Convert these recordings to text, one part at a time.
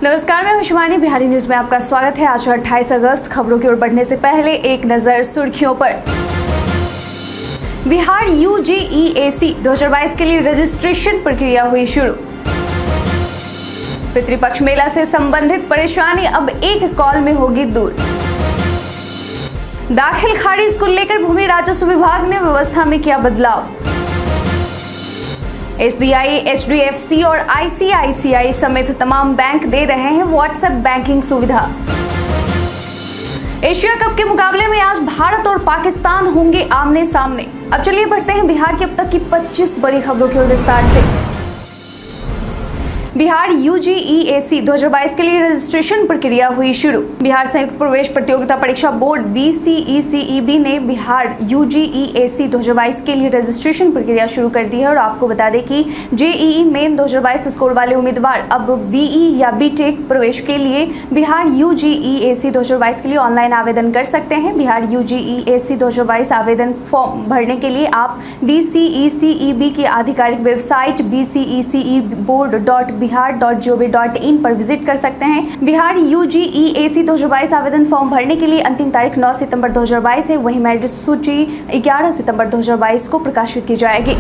नमस्कार, मैं हूं शिवानी। बिहारी न्यूज में आपका स्वागत है। आज 28 अगस्त। खबरों की ओर बढ़ने से पहले एक नजर सुर्खियों पर। बिहार UGEAC 2022 के लिए रजिस्ट्रेशन प्रक्रिया हुई शुरू। पितृपक्ष मेला से संबंधित परेशानी अब एक कॉल में होगी दूर। दाखिल खारिज को लेकर भूमि राजस्व विभाग ने व्यवस्था में किया बदलाव। SBI, HDFC और ICICI समेत तमाम बैंक दे रहे हैं व्हाट्सएप बैंकिंग सुविधा। एशिया कप के मुकाबले में आज भारत और पाकिस्तान होंगे आमने सामने। अब चलिए बढ़ते हैं बिहार की अब तक की 25 बड़ी खबरों की ओर विस्तार से। बिहार UGEAC 2022 के लिए रजिस्ट्रेशन प्रक्रिया हुई शुरू। बिहार संयुक्त प्रवेश प्रतियोगिता परीक्षा बोर्ड BCECEB ने बिहार UGEAC 2022 के लिए रजिस्ट्रेशन प्रक्रिया शुरू कर दी है। और आपको बता दें कि JEE मेन 2022 स्कोर वाले उम्मीदवार अब BE या BTech प्रवेश के लिए बिहार UGEAC 2022 के लिए ऑनलाइन आवेदन कर सकते हैं। बिहार UGEAC 2022 आवेदन फॉर्म भरने के लिए आप BCECEB की आधिकारिक वेबसाइट bceceboard.bihar.gov.in पर विजिट कर सकते हैं। बिहार UGEAC 2022 आवेदन फॉर्म भरने के लिए अंतिम तारीख 9 सितंबर 2022 है। वहीं मेरिट सूची 11 सितंबर 2022 को प्रकाशित की जाएगी।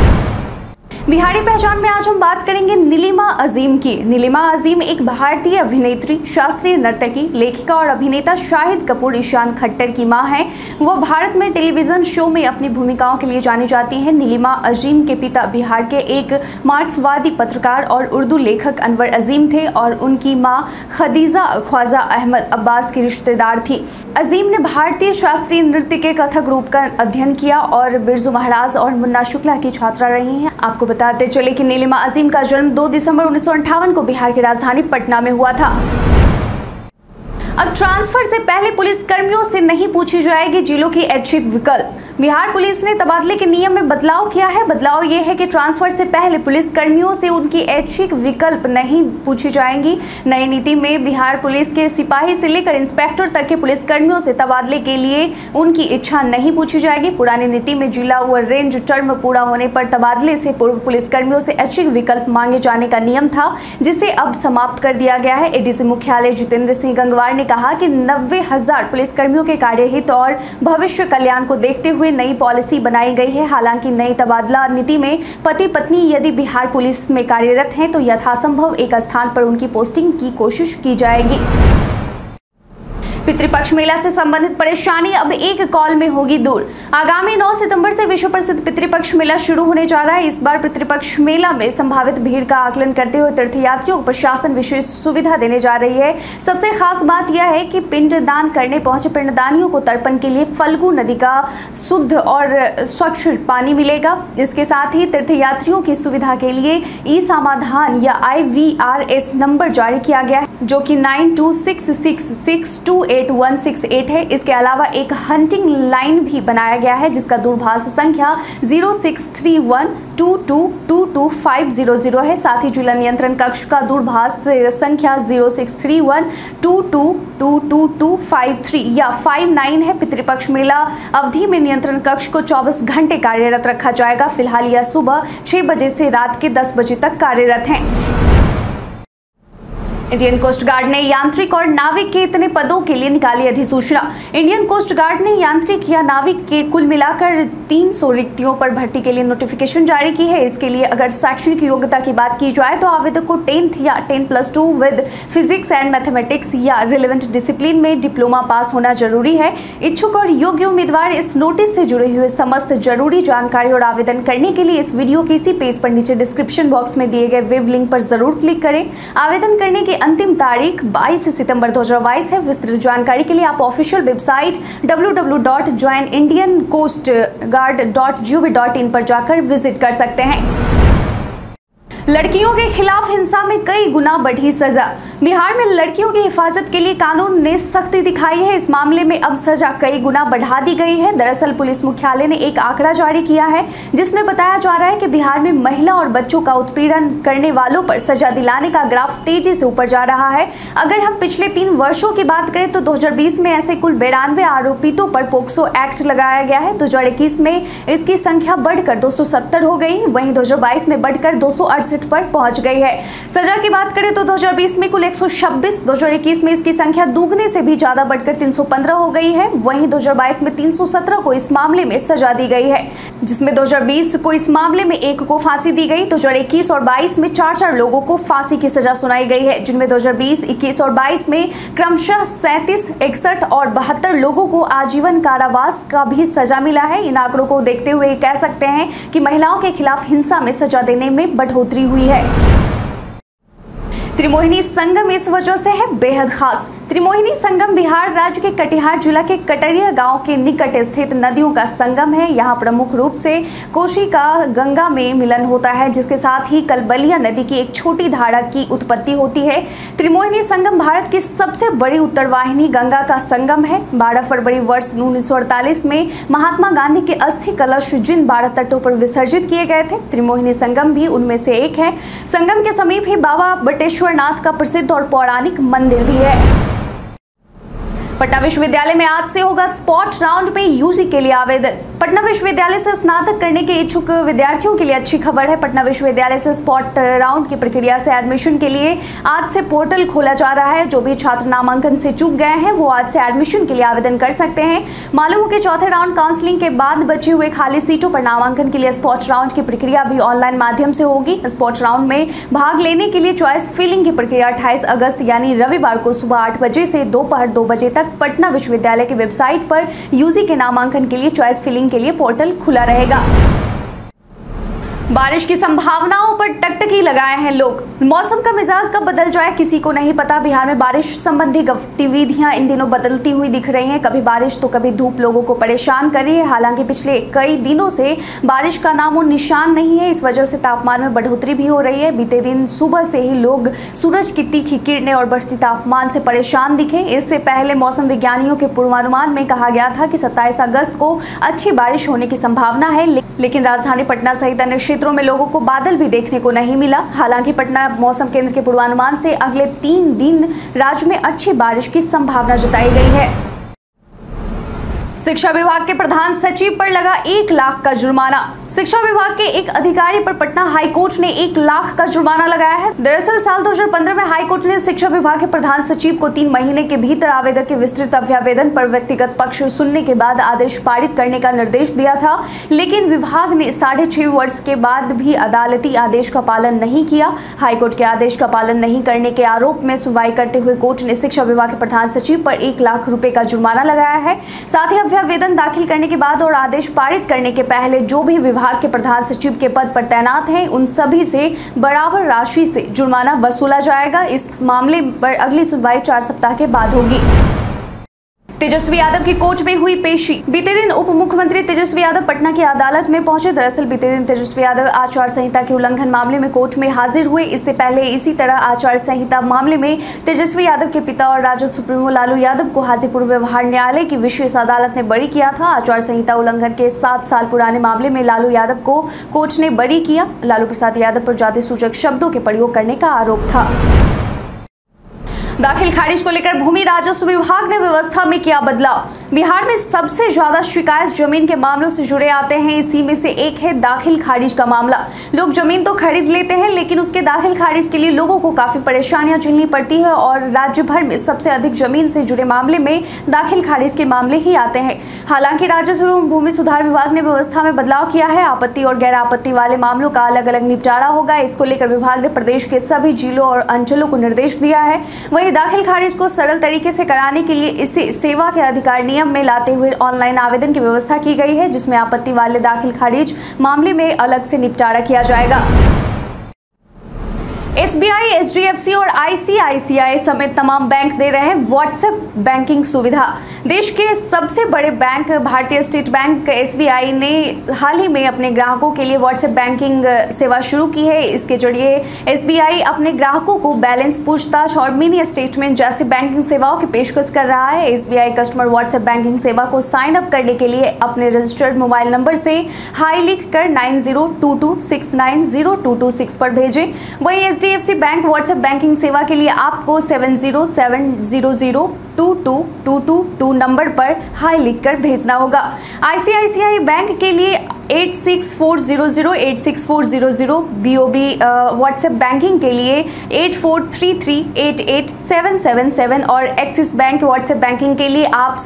बिहारी पहचान में आज हम बात करेंगे नीलिमा अजीम की। नीलिमा अजीम एक भारतीय अभिनेत्री, शास्त्रीय नर्तकी, लेखिका और अभिनेता शाहिद कपूर ईशान खट्टर की मां हैं। वह भारत में टेलीविजन शो में अपनी भूमिकाओं के लिए जानी जाती हैं। नीलिमा अजीम के पिता बिहार के एक मार्क्सवादी पत्रकार और उर्दू लेखक अनवर अजीम थे और उनकी मां खदीजा ख्वाजा अहमद अब्बास की रिश्तेदार थी। अजीम ने भारतीय शास्त्रीय नृत्य के कथक रूप का अध्ययन किया और बिरजू महाराज और मुन्ना शुक्ला की छात्रा रही हैं। आपको बताते चले कि नीलिमा अजीम का जन्म 2 दिसंबर 1958 को बिहार की राजधानी पटना में हुआ था। अब ट्रांसफर से पहले पुलिस कर्मियों से नहीं पूछी जाएगी जिलों की ऐच्छिक विकल्प। बिहार पुलिस ने तबादले के नियम में बदलाव किया है। बदलाव ये है कि ट्रांसफर से पहले पुलिस कर्मियों से उनकी ऐच्छिक विकल्प नहीं पूछी जाएंगी। नई नीति में बिहार पुलिस के सिपाही से लेकर इंस्पेक्टर तक के पुलिस कर्मियों से तबादले के लिए उनकी इच्छा नहीं पूछी जाएगी। पुरानी नीति में जिला व रेंज टर्म पूरा होने पर तबादले से पूर्व पुलिस कर्मियों से ऐच्छिक विकल्प मांगे जाने का नियम था, जिसे अब समाप्त कर दिया गया है। ADC मुख्यालय जितेंद्र सिंह गंगवार ने कहा कि 90,000 पुलिसकर्मियों के कार्यहित और भविष्य कल्याण को देखते हुए नई पॉलिसी बनाई गई है। हालांकि नई तबादला नीति में पति पत्नी यदि बिहार पुलिस में कार्यरत हैं तो यथासंभव एक स्थान पर उनकी पोस्टिंग की कोशिश की जाएगी। पितृपक्ष मेला से संबंधित परेशानी अब एक कॉल में होगी दूर। आगामी 9 सितंबर से विश्व प्रसिद्ध पितृपक्ष मेला शुरू होने जा रहा है। इस बार पितृपक्ष मेला में संभावित भीड़ का आकलन करते हुए तीर्थयात्रियों को प्रशासन विशेष सुविधा देने जा रही है। सबसे खास बात यह है कि पिंडदान करने पहुंचे पिंडदानियों को तर्पण के लिए फल्गु नदी का शुद्ध और स्वच्छ पानी मिलेगा। इसके साथ ही तीर्थयात्रियों की सुविधा के लिए ई-समाधान या IVRS नंबर जारी किया गया है, जो कि 9266628168 है। इसके अलावा एक हंटिंग लाइन भी बनाया गया है जिसका दूरभाष संख्या 063122222500 है। साथ ही जिला नियंत्रण कक्ष का दूरभाष संख्या 0631222223 या 59 है। पितृपक्ष मेला अवधि में नियंत्रण कक्ष को 24 घंटे कार्यरत रखा जाएगा। फिलहाल यह सुबह 6 बजे से रात के 10 बजे तक कार्यरत है। इंडियन कोस्ट गार्ड ने यांत्रिक और नाविक के इतने पदों के लिए निकाली अधिसूचना। इंडियन कोस्ट गार्ड ने यांत्रिक या नाविक के कुल मिलाकर 300 रिक्तियों पर भर्ती के लिए नोटिफिकेशन जारी की है। इसके लिए अगर शैक्षणिक योग्यता की बात की जाए तो आवेदक को 10th या 10+2 विद फिजिक्स एंड मैथमेटिक्स या रिलेवेंट डिसिप्लिन में डिप्लोमा पास होना जरूरी है। इच्छुक और योग्य उम्मीदवार इस नोटिस से जुड़े हुए समस्त जरूरी जानकारी और आवेदन करने के लिए इस वीडियो के इसी पेज पर नीचे डिस्क्रिप्शन बॉक्स में दिए गए वेब लिंक पर जरूर क्लिक करें। आवेदन करने की अंतिम तारीख 22 सितंबर 2022 है। विस्तृत जानकारी के लिए आप ऑफिशियल वेबसाइट www.joinindiancoastguard.gov.in पर जाकर विजिट कर सकते हैं। लड़कियों के खिलाफ हिंसा में कई गुना बढ़ी सजा। बिहार में लड़कियों की हिफाजत के लिए कानून ने सख्ती दिखाई है। इस मामले में अब सजा कई गुना बढ़ा दी गई है। दरअसल पुलिस मुख्यालय ने एक आंकड़ा जारी किया है जिसमें बताया जा रहा है कि बिहार में महिला और बच्चों का उत्पीड़न करने वालों पर सजा दिलाने का ग्राफ तेजी से ऊपर जा रहा है। अगर हम पिछले 3 वर्षों की बात करें तो 2020 में ऐसे कुल 92 आरोपितों पर पोक्सो एक्ट लगाया गया है। 2021 में इसकी संख्या बढ़कर 270 हो गई। वहीं 2022 में बढ़कर 268 62 पर पहुंच गई है। सजा की बात करें तो 2020 में कुल 126, 2021 में इसकी संख्या दुगने से भी ज्यादा बढ़कर 315 हो गई है। वहीं 2022 में 317 को इस मामले में सजा दी गई है, जिसमें 2020 को इस मामले में 1 को फांसी दी गई। 2021 और 22 में 4 लोगों को फांसी की सजा सुनाई गई है, जिनमें 2020, 21 और 22 में क्रमशः 37, 61 और 72 लोगों को आजीवन कारावास का भी सजा मिला है। इन आंकड़ों को देखते हुए कह सकते हैं कि महिलाओं के खिलाफ हिंसा में सजा देने में बढ़ोतरी हुई है। त्रिमोहिनी संगम इस वजह से है बेहद खास। त्रिमोहिनी संगम बिहार राज्य के कटिहार जिला के कटरिया गांव के निकट स्थित नदियों का संगम है। यहां प्रमुख रूप से कोशी का गंगा में मिलन होता है, जिसके साथ ही कलबलिया नदी की एक छोटी धारा की उत्पत्ति होती है। त्रिमोहिनी संगम भारत की सबसे बड़ी उत्तरवाहिनी गंगा का संगम है। 12 फरवरी वर्ष 1948 में महात्मा गांधी के अस्थि कलश जिन 12 तटों पर विसर्जित किए गए थे, त्रिमोहिनी संगम भी उनमें से एक है। संगम के समीप ही बाबा बटेश्वर नाथ का प्रसिद्ध और पौराणिक मंदिर भी है। पटना विश्वविद्यालय में आज से होगा स्पॉट राउंड में यूजी के लिए आवेदन। पटना विश्वविद्यालय से स्नातक करने के इच्छुक विद्यार्थियों के लिए अच्छी खबर है। पटना विश्वविद्यालय से स्पॉट राउंड की प्रक्रिया से एडमिशन के लिए आज से पोर्टल खोला जा रहा है। जो भी छात्र नामांकन से चूक गए हैं वो आज से एडमिशन के लिए आवेदन कर सकते हैं। मालूम हो कि चौथे राउंड काउंसलिंग के बाद बचे हुए खाली सीटों पर नामांकन के लिए स्पॉट राउंड की प्रक्रिया भी ऑनलाइन माध्यम से होगी। स्पॉट राउंड में भाग लेने के लिए चॉइस फिलिंग की प्रक्रिया 28 अगस्त यानी रविवार को सुबह 8 बजे से दोपहर 2 बजे तक पटना विश्वविद्यालय की वेबसाइट पर यूजी के नामांकन के लिए चॉइस फिलिंग के लिए पोर्टल खुला रहेगा। बारिश की संभावनाओं पर टकटकी लगाए हैं लोग। मौसम का मिजाज कब बदल जाए किसी को नहीं पता। बिहार में बारिश संबंधी गतिविधियां इन दिनों बदलती हुई दिख रही हैं। कभी बारिश तो कभी धूप लोगों को परेशान कर रही है। हालांकि पिछले कई दिनों से बारिश का नामो निशान नहीं है। इस वजह से तापमान में बढ़ोतरी भी हो रही है। बीते दिन सुबह से ही लोग सूरज की तीखी किरणें और बढ़ती तापमान से परेशान दिखे। इससे पहले मौसम विज्ञानियों के पूर्वानुमान में कहा गया था कि 27 अगस्त को अच्छी बारिश होने की संभावना है, लेकिन राजधानी पटना सहित अन्य क्षेत्रों में लोगों को बादल भी देखने को नहीं मिला। हालांकि पटना मौसम केंद्र के पूर्वानुमान से अगले 3 दिन राज्य में अच्छी बारिश की संभावना जताई गई है। शिक्षा विभाग के प्रधान सचिव पर लगा 1 लाख का जुर्माना। शिक्षा विभाग के एक अधिकारी पर पटना हाईकोर्ट ने 1 लाख का जुर्माना लगाया है। दरअसल साल 2015 में हाईकोर्ट ने शिक्षा विभाग के प्रधान सचिव को 3 महीने के भीतर आवेदक के विस्तृत अभ्यावेदन पर व्यक्तिगत पक्ष सुनने के बाद आदेश पारित करने का निर्देश दिया था, लेकिन विभाग ने 6.5 वर्ष के बाद भी अदालती आदेश का पालन नहीं किया। हाईकोर्ट के आदेश का पालन नहीं करने के आरोप में सुनवाई करते हुए कोर्ट ने शिक्षा विभाग के प्रधान सचिव पर 1 लाख रुपए का जुर्माना लगाया है। साथ ही अभ्यावेदन दाखिल करने के बाद और आदेश पारित करने के पहले जो भी विभाग के प्रधान सचिव के पद पर तैनात हैं उन सभी से बराबर राशि से जुर्माना वसूला जाएगा। इस मामले पर अगली सुनवाई 4 सप्ताह के बाद होगी। तेजस्वी यादव की कोर्ट में हुई पेशी। बीते दिन उप मुख्यमंत्री तेजस्वी यादव पटना की अदालत में पहुंचे। दरअसल बीते दिन तेजस्वी यादव आचार संहिता के उल्लंघन मामले में कोर्ट में हाजिर हुए। इससे पहले इसी तरह आचार संहिता मामले में तेजस्वी यादव के पिता और राजद सुप्रीमो लालू यादव को हाजीपुर व्यवहार न्यायालय की विशेष अदालत ने बरी किया था। आचार संहिता उल्लंघन के 7 साल पुराने मामले में लालू यादव को कोर्ट ने बरी किया। लालू प्रसाद यादव पर जाति सूचक शब्दों के प्रयोग करने का आरोप था। दाखिल खारिज को लेकर भूमि राजस्व विभाग ने व्यवस्था में किया बदलाव। बिहार में सबसे ज्यादा शिकायत जमीन के मामलों से जुड़े आते हैं। इसी में से एक है दाखिल खारिज का मामला। लोग जमीन तो खरीद लेते हैं, लेकिन उसके दाखिल खारिज के लिए लोगों को काफी परेशानियां झेलनी पड़ती है और राज्य भर में सबसे अधिक जमीन से जुड़े मामले में दाखिल खारिज के मामले ही आते हैं। हालांकि राजस्व एवं भूमि सुधार विभाग ने व्यवस्था में बदलाव किया है। आपत्ति और गैर आपत्ति वाले मामलों का अलग अलग निपटारा होगा। इसको लेकर विभाग ने प्रदेश के सभी जिलों और अंचलों को निर्देश दिया है। वहीं दाखिल खारिज को सरल तरीके से कराने के लिए इसे सेवा के अधिकार नियम में लाते हुए ऑनलाइन आवेदन की व्यवस्था की गई है, जिसमें आपत्ति वाले दाखिल खारिज मामले में अलग से निपटारा किया जाएगा। एसबीआई, एचडीएफसी और आईसीआईसीआई समेत तमाम बैंक दे रहे हैं व्हाट्सएप बैंकिंग सुविधा। देश के सबसे बड़े बैंक भारतीय स्टेट बैंक एसबीआई ने हाल ही में अपने ग्राहकों के लिए व्हाट्सएप बैंकिंग सेवा शुरू की है। इसके जरिए एसबीआई अपने ग्राहकों को बैलेंस पूछताछ और मिनी स्टेटमेंट जैसी बैंकिंग सेवाओं की पेशकश कर रहा है। एसबीआई कस्टमर व्हाट्सएप बैंकिंग सेवा को साइन अप करने के लिए अपने रजिस्टर्ड मोबाइल नंबर से हाई लिख कर 9022690226 पर भेजें। वहीं एचडीएफसी बैंक व्हाट्सएप बैंकिंग सेवा के लिए आपको 7070022222 नंबर पर हाई लिखकर भेजना होगा। आईसीआईसीआई बैंक के लिए 8640086400, BOB व्हाट्सएप बैंकिंग के लिए 8433887777 और एक्सिस बैंक व्हाट्सएप बैंकिंग के लिए आप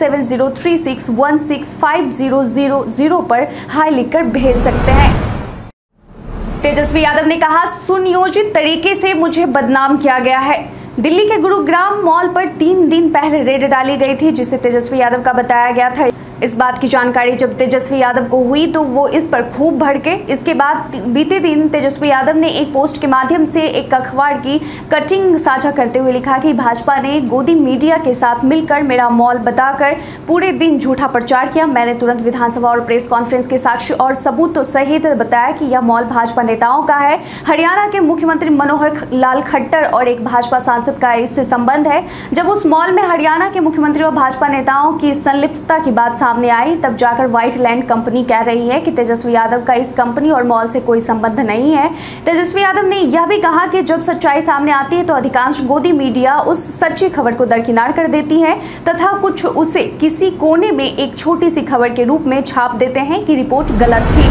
7036165000 पर हाई लिखकर भेज सकते हैं। तेजस्वी यादव ने कहा, सुनियोजित तरीके से मुझे बदनाम किया गया है। दिल्ली के गुरुग्राम मॉल पर 3 दिन पहले रेड डाली गई थी, जिसे तेजस्वी यादव का बताया गया था। इस बात की जानकारी जब तेजस्वी यादव को हुई तो वो इस पर खूब भड़के। इसके बाद बीते दिन तेजस्वी यादव ने एक पोस्ट के माध्यम से एक अखबार की कटिंग साझा करते हुए लिखा कि भाजपा ने गोदी मीडिया के साथ मिलकर मेरा मॉल बताकर पूरे दिन झूठा प्रचार किया। मैंने तुरंत विधानसभा और प्रेस कॉन्फ्रेंस के साक्ष्य और सबूतों सहित बताया कि यह मॉल भाजपा नेताओं का है। हरियाणा के मुख्यमंत्री मनोहर लाल खट्टर और एक भाजपा सांसद का इससे संबंध है। जब उस मॉल में हरियाणा के मुख्यमंत्री और भाजपा नेताओं की संलिप्तता की बात सामने आई, तब जाकर व्हाइट लैंड कंपनी कह रही है कि तेजस्वी यादव का इस कंपनी और मॉल से कोई संबंध नहीं है। तेजस्वी यादव ने यह भी कहा कि जब सच्चाई सामने आती है तो अधिकांश गोदी मीडिया उस सच्ची खबर को दरकिनार कर देती है तथा कुछ उसे किसी कोने में एक छोटी सी खबर के रूप में छाप देते हैं कि रिपोर्ट गलत थी।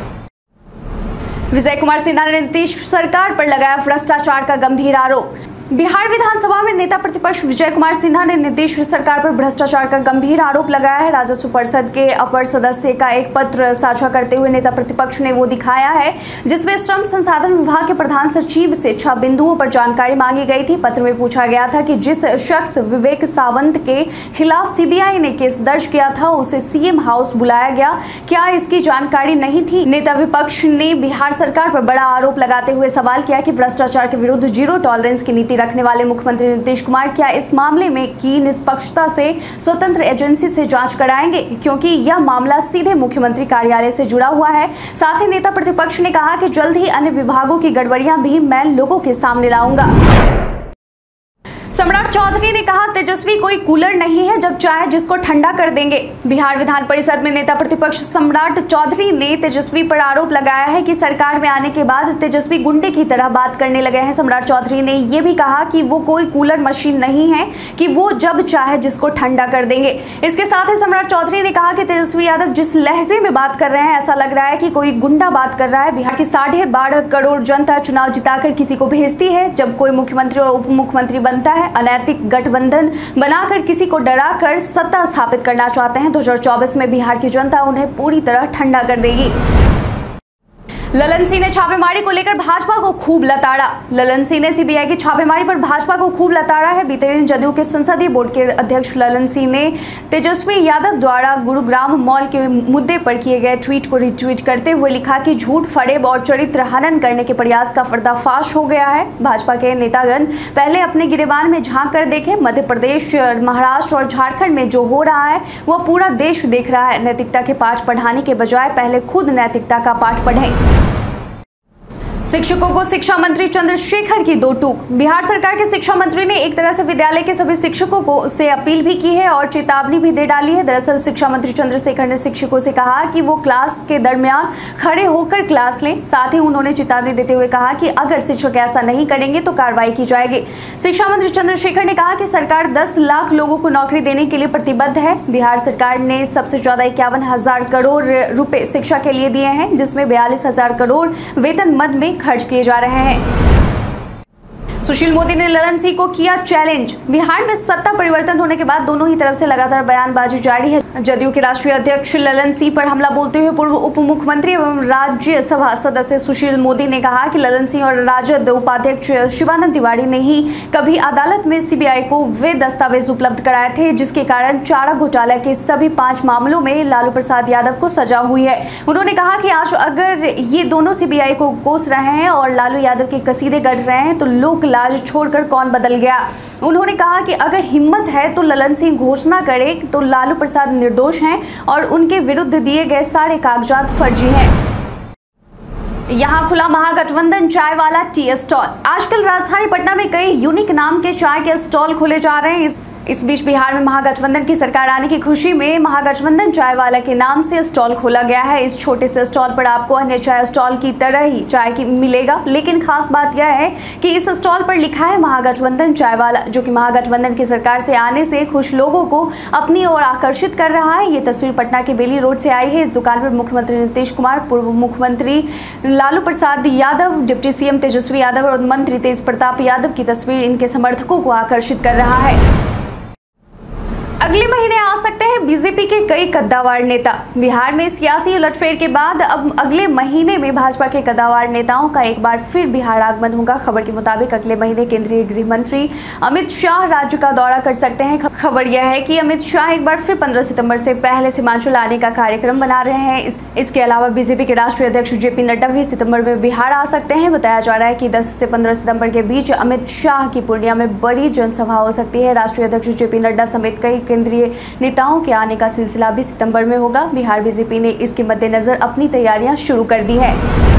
विजय कुमार सिन्हा ने नीतीश सरकार पर लगाया भ्रष्टाचार का गंभीर आरोप। बिहार विधानसभा में नेता प्रतिपक्ष विजय कुमार सिन्हा ने नीतीश सरकार पर भ्रष्टाचार का गंभीर आरोप लगाया है। राजस्व परिषद के अपर सदस्य का एक पत्र साझा करते हुए नेता प्रतिपक्ष ने वो दिखाया है जिसमें श्रम संसाधन विभाग के प्रधान सचिव से 6 बिंदुओं पर जानकारी मांगी गई थी। पत्र में पूछा गया था कि जिस शख्स विवेक सावंत के खिलाफ सीबीआई ने केस दर्ज किया था उसे सीएम हाउस बुलाया गया, क्या इसकी जानकारी नहीं थी? नेता विपक्ष ने बिहार सरकार पर बड़ा आरोप लगाते हुए सवाल किया कि भ्रष्टाचार के विरुद्ध जीरो टॉलरेंस की नीति रखने वाले मुख्यमंत्री नीतीश कुमार क्या इस मामले में की निष्पक्षता से स्वतंत्र एजेंसी से जांच कराएंगे, क्योंकि यह मामला सीधे मुख्यमंत्री कार्यालय से जुड़ा हुआ है। साथ ही नेता प्रतिपक्ष ने कहा कि जल्द ही अन्य विभागों की गड़बड़ियां भी मैं लोगों के सामने लाऊंगा। सम्राट चौधरी ने कहा, तेजस्वी कोई कूलर नहीं है, जब चाहे जिसको ठंडा कर देंगे। बिहार विधान परिषद में नेता प्रतिपक्ष सम्राट चौधरी ने तेजस्वी पर आरोप लगाया है कि सरकार में आने के बाद तेजस्वी गुंडे की तरह बात करने लगे हैं। सम्राट चौधरी ने यह भी कहा कि वो कोई कूलर मशीन नहीं है कि वो जब चाहे जिसको ठंडा कर देंगे। इसके साथ ही सम्राट चौधरी ने कहा कि तेजस्वी यादव जिस लहजे में बात कर रहे हैं ऐसा लग रहा है कि कोई गुंडा बात कर रहा है। बिहार की 12.5 करोड़ जनता चुनाव जिताकर किसी को भेजती है। जब कोई मुख्यमंत्री और उप मुख्यमंत्री बनता है, अनैतिक गठबंधन बनाकर किसी को डराकर सत्ता स्थापित करना चाहते हैं। 2024 में बिहार की जनता उन्हें पूरी तरह ठंडा कर देगी। ललन सिंह ने छापेमारी को लेकर भाजपा को खूब लताड़ा। ललन सिंह ने सीबीआई की छापेमारी पर भाजपा को खूब लताड़ा है। बीते दिन जदयू के संसदीय बोर्ड के अध्यक्ष ललन सिंह ने तेजस्वी यादव द्वारा गुरुग्राम मॉल के मुद्दे पर किए गए ट्वीट को रिट्वीट करते हुए लिखा कि झूठ, फरेब और चरित्र हनन करने के प्रयास का पर्दाफाश हो गया है। भाजपा के नेतागण पहले अपने गिरेबान में झांक कर देखें। मध्य प्रदेश, महाराष्ट्र और झारखंड में जो हो रहा है वह पूरा देश देख रहा है। नैतिकता के पाठ पढ़ाने के बजाय पहले खुद नैतिकता का पाठ पढ़ें। शिक्षकों को शिक्षा मंत्री चंद्रशेखर की दो टूक। बिहार सरकार के शिक्षा मंत्री ने एक तरह से विद्यालय के सभी शिक्षकों को से अपील भी की है और चेतावनी भी दे डाली है। दरअसल शिक्षा मंत्री चंद्रशेखर ने शिक्षकों से कहा कि वो क्लास के दरमियान खड़े होकर क्लास लें। साथ ही उन्होंने चेतावनी देते हुए कहा कि अगर शिक्षक ऐसा नहीं करेंगे तो कार्रवाई की जाएगी। शिक्षा मंत्री चंद्रशेखर ने कहा कि सरकार 10 लाख लोगों को नौकरी देने के लिए प्रतिबद्ध है। बिहार सरकार ने सबसे ज्यादा 51,000 करोड़ रुपए शिक्षा के लिए दिए हैं, जिसमें 42,000 करोड़ वेतन मद में खर्च किए जा रहे हैं। सुशील मोदी ने ललन सिंह को किया चैलेंज। बिहार में सत्ता परिवर्तन होने के बाद दोनों ही तरफ से लगातार बयानबाजी जारी है। जदयू के राष्ट्रीय अध्यक्ष ललन सिंह पर हमला बोलते हुए पूर्व उप मुख्यमंत्री एवं राज्यसभा सदस्य सुशील मोदी ने कहा कि ललन सिंह और राजद उपाध्यक्ष शिवानंद तिवारी ने ही कभी अदालत में सीबीआई को वे दस्तावेज उपलब्ध कराए थे जिसके कारण चारा घोटाला के सभी 5 मामलों में लालू प्रसाद यादव को सजा हुई है। उन्होंने कहा कि आज अगर ये दोनों सीबीआई को कोस रहे हैं और लालू यादव के कसीदे गढ़ रहे हैं तो लोक लाज छोड़कर कौन बदल गया। उन्होंने कहा कि अगर हिम्मत है तो ललन सिंह घोषणा करे तो लालू प्रसाद निर्दोष हैं और उनके विरुद्ध दिए गए सारे कागजात फर्जी हैं। यहाँ खुला महागठबंधन चाय वाला टी स्टॉल। आजकल राजधानी पटना में कई यूनिक नाम के चाय के स्टॉल खोले जा रहे हैं। इस बीच बिहार में महागठबंधन की सरकार आने की खुशी में महागठबंधन चाय वाला के नाम से स्टॉल खोला गया है। इस छोटे से स्टॉल पर आपको अन्य चाय स्टॉल की तरह ही चाय की मिलेगा, लेकिन खास बात यह है कि इस स्टॉल पर लिखा है महागठबंधन चाय वाला, जो कि महागठबंधन की सरकार से आने से खुश लोगों को अपनी ओर आकर्षित कर रहा है। ये तस्वीर पटना के बेली रोड से आई है। इस दुकान पर मुख्यमंत्री नीतीश कुमार, पूर्व मुख्यमंत्री लालू प्रसाद यादव, डिप्टी सीएम तेजस्वी यादव और मंत्री तेज प्रताप यादव की तस्वीर इनके समर्थकों को आकर्षित कर रहा है। अगले महीने आ सकते हैं बीजेपी के कई कद्दावर नेता। बिहार में सियासी उलटफेर के बाद अब अगले महीने में भाजपा के कद्दावर नेताओं का एक बार फिर बिहार आगमन होगा। खबर के मुताबिक अगले महीने केंद्रीय गृह मंत्री अमित शाह राज्य का दौरा कर सकते हैं। खबर यह है कि अमित शाह एक बार फिर 15 सितंबर से पहले सीमांचल आने का कार्यक्रम बना रहे हैं। इसके अलावा बीजेपी के राष्ट्रीय अध्यक्ष जेपी नड्डा भी सितंबर में बिहार आ सकते हैं। बताया जा रहा है कि 10 से 15 सितंबर के बीच अमित शाह की पूर्णिया में बड़ी जनसभा हो सकती है। राष्ट्रीय अध्यक्ष जेपी नड्डा समेत कई केंद्रीय नेताओं के आने का सिलसिला भी सितंबर में होगा। बिहार बीजेपी ने इसके मद्देनजर अपनी तैयारियां शुरू कर दी है।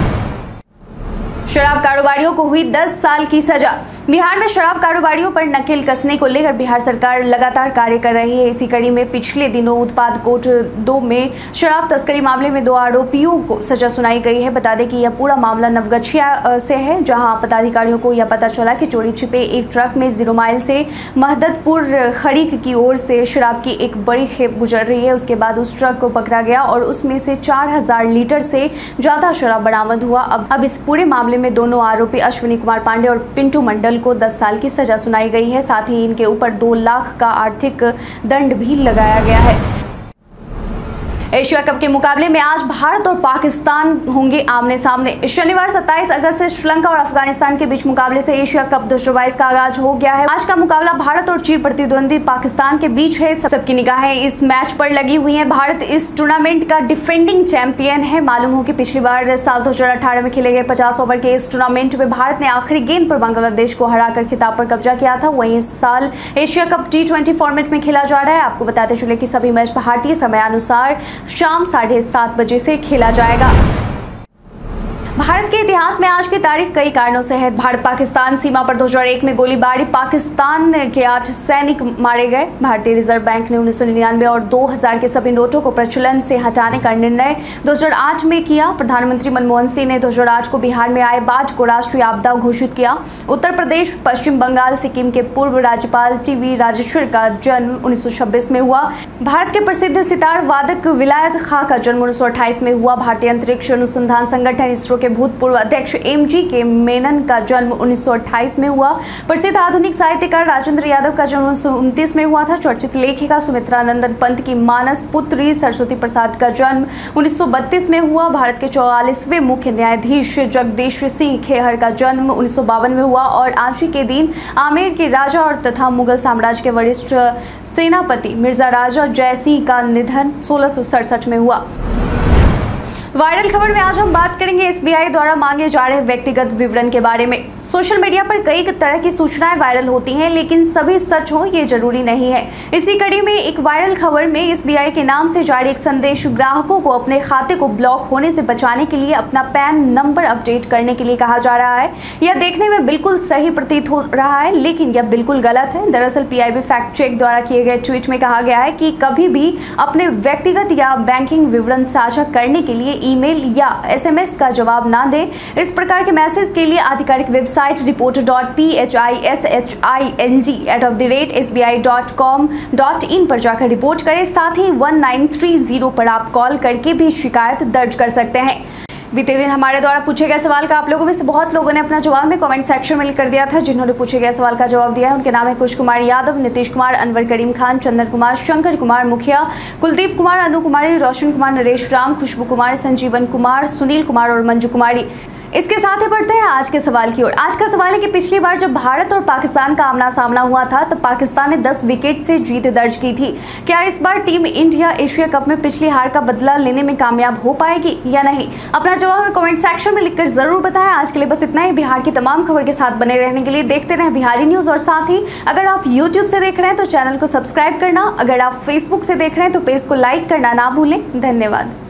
शराब कारोबारियों को हुई 10 साल की सजा। बिहार में शराब कारोबारियों पर नकेल कसने को लेकर बिहार सरकार लगातार कार्य कर रही है। इसी कड़ी में पिछले दिनों उत्पाद कोर्ट 2 में शराब तस्करी मामले में 2 आरोपियों को सजा सुनाई गई है। बता दें कि यह पूरा मामला नवगछिया से है, जहां पदाधिकारियों को यह पता चला कि चोरी छिपे एक ट्रक में 0 माइल से महदतपुर खरीक की ओर से शराब की एक बड़ी खेप गुजर रही है। उसके बाद उस ट्रक को पकड़ा गया और उसमें से 4000 लीटर से ज्यादा शराब बरामद हुआ। अब इस पूरे मामले में दोनों आरोपी अश्विनी कुमार पांडे और पिंटू मंडल को 10 साल की सजा सुनाई गई है। साथ ही इनके ऊपर 2 लाख का आर्थिक दंड भी लगाया गया है। एशिया कप के मुकाबले में आज भारत और पाकिस्तान होंगे आमने सामने। शनिवार 27 अगस्त से श्रीलंका और अफगानिस्तान के बीच मुकाबले से एशिया कप 2022 का आगाज हो गया है। आज का मुकाबला भारत और चिर प्रतिद्वंदी पाकिस्तान के बीच है। सबकी निगाहें इस मैच पर लगी हुई हैं। भारत इस टूर्नामेंट का डिफेंडिंग चैंपियन है। मालूम हो कि पिछली बार साल 2018 में खेले गए 50 ओवर के इस टूर्नामेंट में भारत ने आखिरी गेंद पर बांग्लादेश को हराकर खिताब पर कब्जा किया था। वहीं इस साल एशिया कप T20 फॉर्मेट में खेला जा रहा है। आपको बताते चले कि सभी मैच भारतीय समयानुसार शाम 7:30 बजे से खेला जाएगा। भारत के इतिहास में आज की तारीख कई कारणों से है। भारत पाकिस्तान सीमा पर 2001 में गोलीबारी पाकिस्तान के 8 सैनिक मारे गए। भारतीय रिजर्व बैंक ने 1999 और 2000 के सभी नोटों को प्रचलन से हटाने का निर्णय 2008 में किया। प्रधानमंत्री मनमोहन सिंह ने 2008 को बिहार में आए बाढ़ को राष्ट्रीय आपदा घोषित किया। उत्तर प्रदेश, पश्चिम बंगाल, सिक्किम के पूर्व राज्यपाल टी.वी. राजेश्वर का जन्म 1926 में हुआ। भारत के प्रसिद्ध सितार वादक विलायत खां का जन्म 1928 में हुआ। भारतीय अंतरिक्ष अनुसंधान संगठन इसरो के भूतपूर्व अध्यक्ष M.G.K. मेनन का जन्म 1928 में हुआ। प्रसिद्ध आधुनिक साहित्यकार राजेंद्र यादव का जन्म 1929 में हुआ था। चर्चित लेखिका सुमित्रा नंदन पंत की मानस पुत्री सरस्वती प्रसाद का जन्म 1932 में हुआ। भारत के 44वें मुख्य न्यायाधीश जगदीश सिंह खेहर का जन्म 1952 में हुआ। और आज ही के दिन आमेर के राजा और तथा मुगल साम्राज्य के वरिष्ठ सेनापति मिर्जा राजा जयसिंह का निधन 1667 में हुआ। वायरल खबर में आज हम बात करेंगे एसबीआई द्वारा मांगे जा रहे व्यक्तिगत विवरण के बारे में। सोशल मीडिया पर कई तरह की सूचनाएं वायरल होती हैं, लेकिन सभी सच हो ये जरूरी नहीं है। इसी कड़ी में एक वायरल खबर में एसबीआई के नाम से जारी एक संदेश ग्राहकों को अपने खाते को ब्लॉक होने से बचाने के लिए अपना पैन नंबर अपडेट करने के लिए कहा जा रहा है। यह देखने में बिल्कुल सही प्रतीत हो रहा है, लेकिन यह बिल्कुल गलत है। दरअसल पीआईबी फैक्ट चेक द्वारा किए गए ट्वीट में कहा गया है कि कभी भी अपने व्यक्तिगत या बैंकिंग विवरण साझा करने के लिए ईमेल या एसएमएस का जवाब ना दें। इस प्रकार के मैसेज के लिए आधिकारिक वेबसाइट report.phishing@sbi.com.in पर जाकर रिपोर्ट करें। साथ ही 1930 पर आप कॉल करके भी शिकायत दर्ज कर सकते हैं। बीते दिन हमारे द्वारा पूछे गए सवाल का आप लोगों में से बहुत लोगों ने अपना जवाब में कमेंट सेक्शन में लिख कर दिया था। जिन्होंने पूछे गए सवाल का जवाब दिया है उनके नाम है कुश कुमार यादव, नीतीश कुमार, अनवर करीम खान, चंदन कुमार, शंकर कुमार मुखिया, कुलदीप कुमार, अनु कुमारी, रोशन कुमार, नरेश राम, खुशबू कुमार, संजीवन कुमार, सुनील कुमार और मंजू कुमारी। इसके साथ ही बढ़ते हैं आज के सवाल की ओर। आज का सवाल है कि पिछली बार जब भारत और पाकिस्तान का आमना सामना हुआ था तब पाकिस्तान ने 10 विकेट से जीत दर्ज की थी। क्या इस बार टीम इंडिया एशिया कप में पिछली हार का बदला लेने में कामयाब हो पाएगी या नहीं? अपना जवाब हमें कमेंट सेक्शन में लिखकर जरूर बताएं। आज के लिए बस इतना ही। बिहार की तमाम खबर के साथ बने रहने के लिए देखते रहें बिहारी न्यूज। और साथ ही अगर आप यूट्यूब से देख रहे हैं तो चैनल को सब्सक्राइब करना, अगर आप फेसबुक से देख रहे हैं तो पेज को लाइक करना ना भूलें। धन्यवाद।